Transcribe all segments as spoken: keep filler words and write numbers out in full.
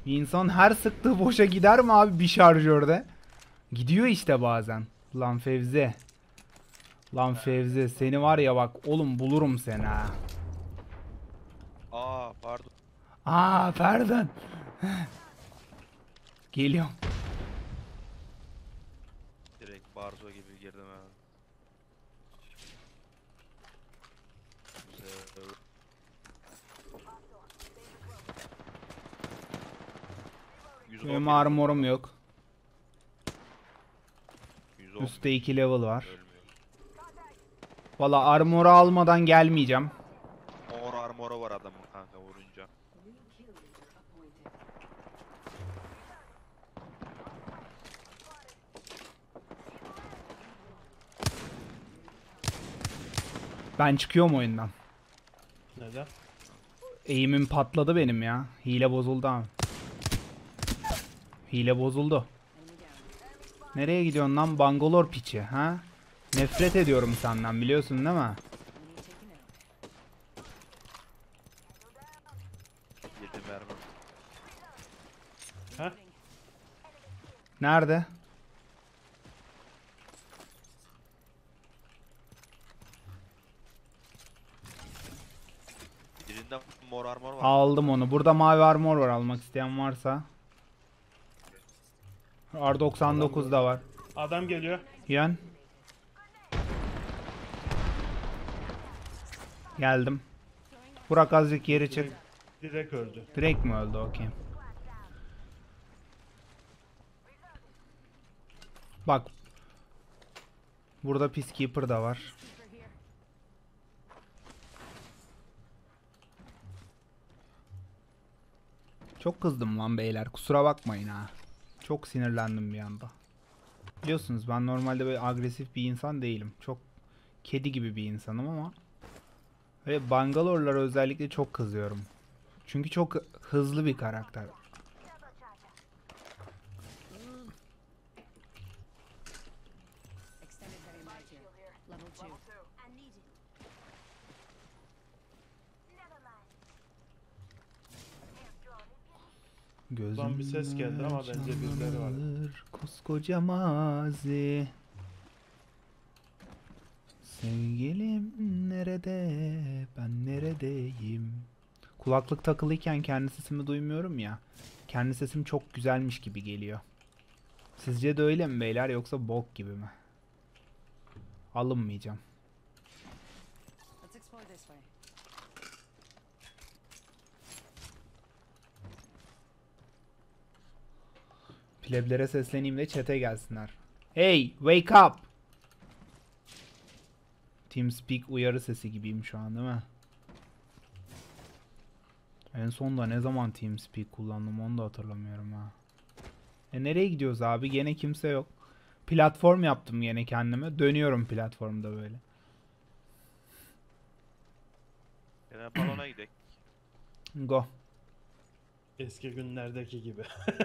Bir insan her sıktığı boşa gider mi abi bir şarjörde? Gidiyor işte bazen. Lan Fevzi. Lan Fevzi seni var ya bak oğlum bulurum seni ha. Aa pardon. Aa pardon. Geliyorum. Direkt Barzo gibi girdim ha. Güzel. yüz on Benim bir armorum yok. yüz on bir Üstte iki level var. ölmüyor. Valla armoru almadan gelmeyeceğim. Mor armoru var adamın kanka vurunca. Ben çıkıyorum oyundan. Neden? Eğimim patladı benim ya. Hile bozuldu abi. Hile bozuldu. Nereye gidiyorsun lan Bangalore piçi ha? Nefret ediyorum senden biliyorsun değil mi? Yedi mermi. Ha? Nerede? Birinde mor armor var. Aldım onu. Burada mavi armor var almak isteyen varsa. R doksan dokuz da var. Adam geliyor. Yön. Geldim. Burak azıcık geri çık. Direkt öldü. Direkt mi öldü? Okey. Bak. Burada Peacekeeper da var. Çok kızdım lan beyler. Kusura bakmayın ha. Çok sinirlendim bir anda. Biliyorsunuz ben normalde böyle agresif bir insan değilim. Çok kedi gibi bir insanım ama ve Bangalore'lara özellikle çok kızıyorum. Çünkü çok hızlı bir karakter. Extended heavy mag here. Level two. I need it. Gözümden bir ses geldi ama bence birileri var. canlanır koskoca mazi. Sevgilim nerede? Ben neredeyim? Kulaklık takılıyken kendi sesimi duymuyorum ya. Kendi sesim çok güzelmiş gibi geliyor. Sizce de öyle mi beyler yoksa bok gibi mi? Alınmayacağım. Let's explore this way. Pleblere sesleneyim de chat'e gelsinler. Hey, wake up! TeamSpeak uyarı sesi gibiyim şu an değil mi? En son da ne zaman TeamSpeak kullandım onu da hatırlamıyorum ha. E nereye gidiyoruz abi? Gene kimse yok. Platform yaptım yine kendime. Dönüyorum platformda böyle. Yine balona gidelim. Go. Eski günlerdeki gibi.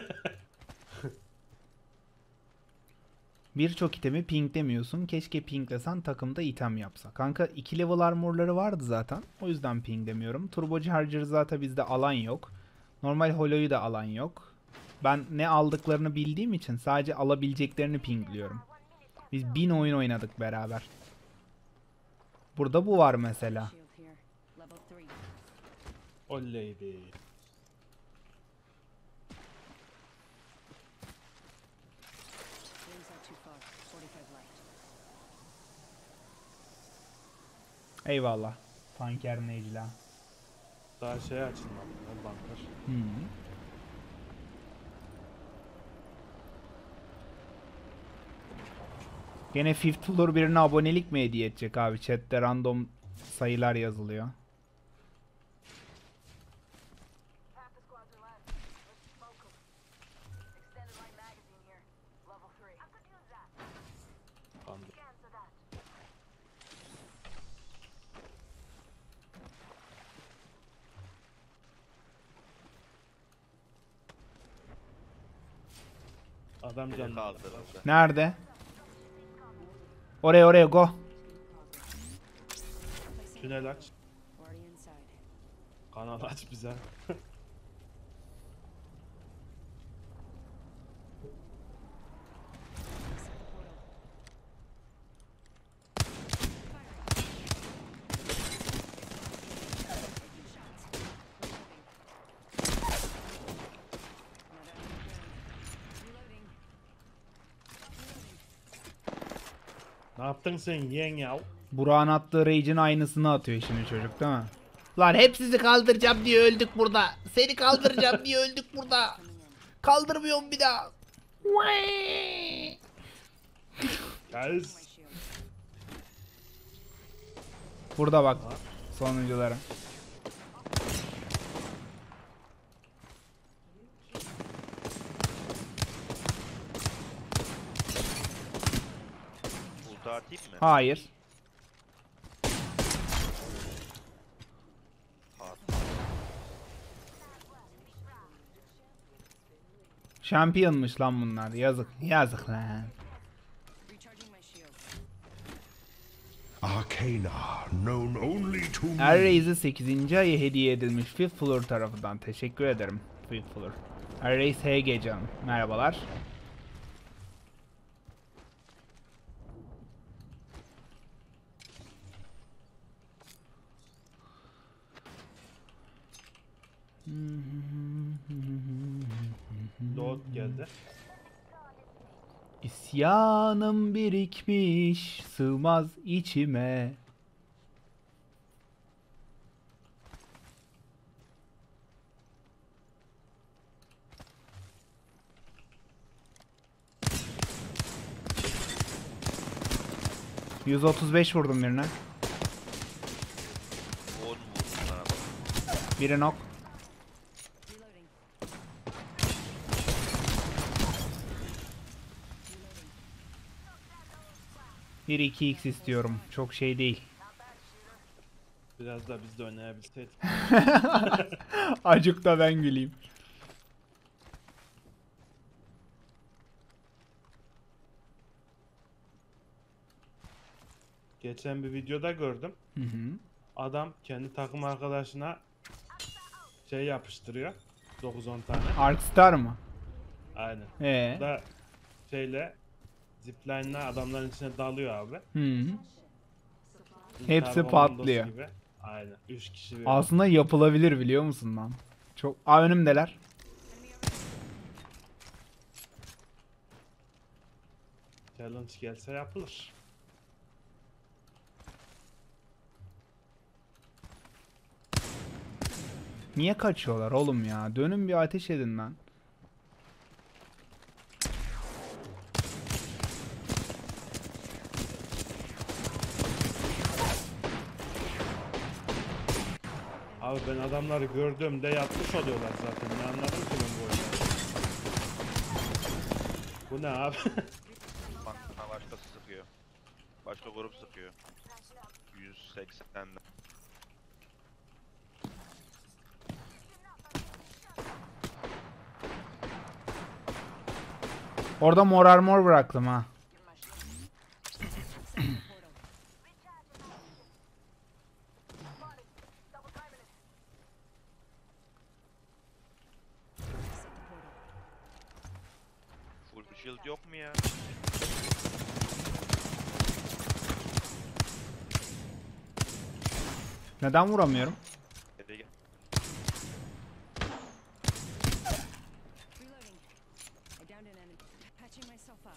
Birçok itemi pinglemiyorsun. Keşke pinglesen takımda item yapsa. Kanka iki level armorları vardı zaten. O yüzden pinglemiyorum. Turbo Charger zaten bizde alan yok. Normal Holo'yu da alan yok. Ben ne aldıklarını bildiğim için sadece alabileceklerini pingliyorum. Biz bin oyun oynadık beraber. Burada bu var mesela. Shield here. Level three. Oley be. Rings out too far. forty-five light. Eyvallah. Tanker Necla. Daha şey açılmadı ya banker. Hmm. Gene Fifth Floor birine abonelik mi hediye edecek abi? Chat'te random sayılar yazılıyor. Half the squads are left. Let's smoke 'em. Extended light magazine here. Level three. I could use that. Bandı. Cancel that. Adam Biri canlı. kaldırıldı. Nerede? Oraya oraya go. Tünel aç. Already inside. Kanal aç bize. Ne yaptın sen yeğen ya? Burak'ın attığı rage'in aynısını atıyor şimdi çocuk değil mi? Lan hep sizi kaldıracağım diye öldük burada. Seni kaldıracağım diye öldük burada. Kaldırmıyorum bir daha. Guys. My shield. Burada bak sonunculara. Ulti atayım mı? Hayır. At. Şampiyonmuş lan bunlar. Yazık. Yazık lan. Recharging my shield. Arcana, known only to me. Erraze'e sekizinci ayı hediye edilmiş Fifth Floor tarafından. Teşekkür ederim Fifth Floor. Erraze H G canım. Merhabalar. Load geldi. İsyanım birikmiş, sığmaz içime. yüz otuz beş vurdum birine. on vurdum sana bak. Biri knock. Reloading. Bir iki x istiyorum. Çok şey değil. Biraz da biz de oynayabilseydik. Acık da ben güleyim. Geçen bir videoda gördüm. Hı hı. Adam kendi takım arkadaşına şey yapıştırıyor. dokuz on tane. Arkstar mı? Aynen. Ee. Bu da şeyle zipline'la adamların içine dalıyor abi. Hı. İntihar Hepsi komandosu patlıyor. gibi. Aynen. üç kişi bir. Aslında yapılabilir biliyor musun lan? Çok. Aa önümdeler. Challenge gelse yapılır. Niye kaçıyorlar oğlum ya? Dönün bir ateş edin lan. Abi ben adamları gördüğümde yatmış oluyorlar zaten. Ne anladım ki ben bu oyunu? Bu ne abi? Bak ha, başkası sıkıyor. Başka grup sıkıyor. yüz seksende. Orada mor armor bıraktım ha. Portal. Set the portal. Full shield yok mu ya? Neden vuramıyorum? Hadi gel. Reloading. I downed an enemy. Patching myself up.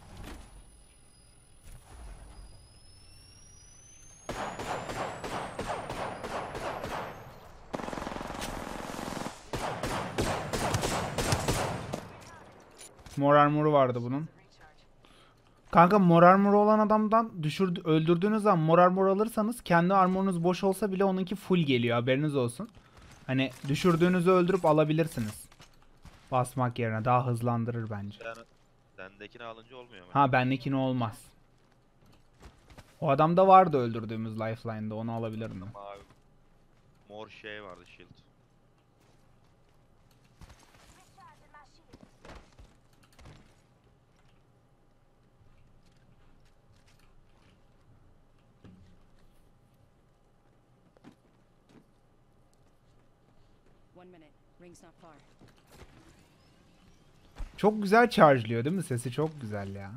Mor armoru vardı bunun. Kanka mor armoru olan adamdan düşürdü, öldürdüğünüz zaman mor armor alırsanız kendi armorunuz boş olsa bile onunki full geliyor, haberiniz olsun. Hani düşürdüğünüzü öldürüp alabilirsiniz. Basmak yerine daha hızlandırır bence. Sen, sendekini alınca olmuyor mu? Ha bendekine olmaz. O adamda vardı öldürdüğümüz lifeline'da, onu alabilirdim. Mavi. Mor şey vardı shield. One minute. Ring's not far. Çok güzel charge'lıyor değil mi? Sesi çok güzel ya.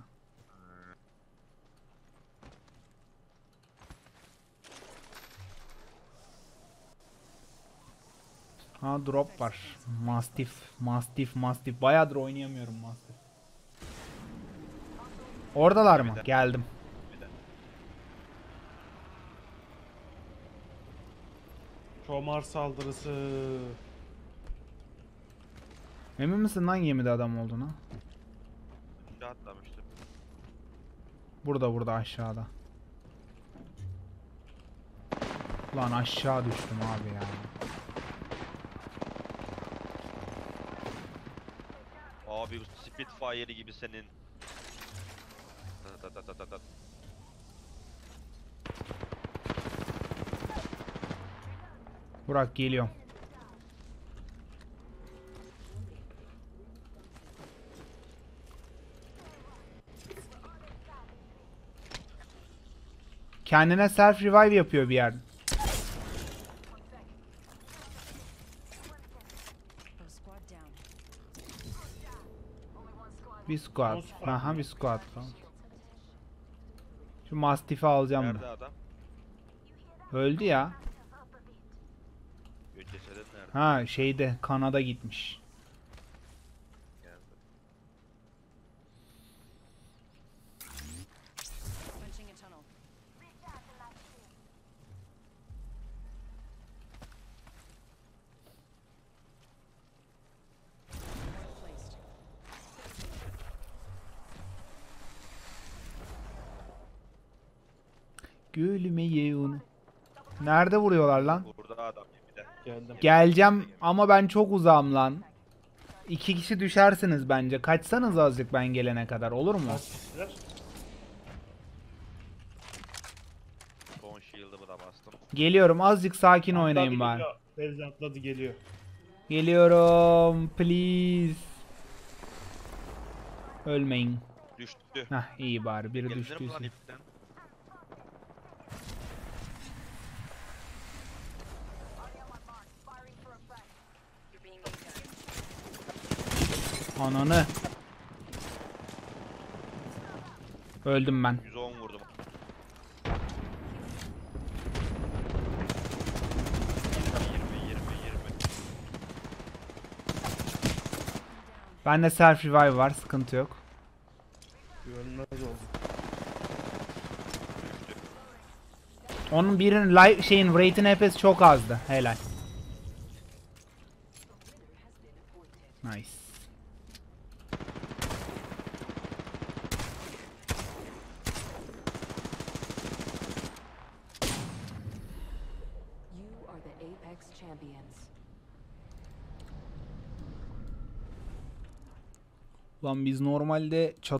Ha drop var. Mastiff, Mastiff, Mastiff. Bayağıdır oynayamıyorum Mastiff. Oradalar mı? Geldim. Bir de. Tomar saldırısı. Emin misin lan gemide adam olduğuna? Aşağı atlamıştım. Burada burada aşağıda. Lan aşağı düştüm abi ya. Abi bu Spitfire gibi senin. Tat tat tat tat tat. Burak geliyorum. Kendine self revive yapıyor bir yer. Oh, squad down. Bir squad. O squad Aha mı? bir squad kaldı. Şu Mastiff'i alacağım Nerede ben. adam? Öldü ya. Göç cesedin nerede? Ha şeyde Kanada gitmiş. Geldi. Punching a tunnel. Placed. Gülme ye onu. Nerede vuruyorlar lan? Burada adam bir de. Geldim. Geleceğim ama ben çok uzağım lan. İki kişi düşersiniz bence. Kaçsanız azıcık ben gelene kadar olur mu? Kaç kişiler? Son shield'ımı da bastım. Geliyorum azıcık sakin oynayın Atladı bari. geliyor. Fevzi atladı geliyor. Geliyorum please. Ölmeyin. Düştü. Hah iyi bari biri Gelir mi lan düştüyse. ipten? You're being aimed at. Ananı. Öldüm ben. yüz on vurdum. yirmi yirmi yirmi. Bende self revive var sıkıntı yok. Görünmez oldu. Onun birinin life şeyin rate'in H P'si çok azdı. Helal. Nice. You are the Apex champions. Lan biz normalde çat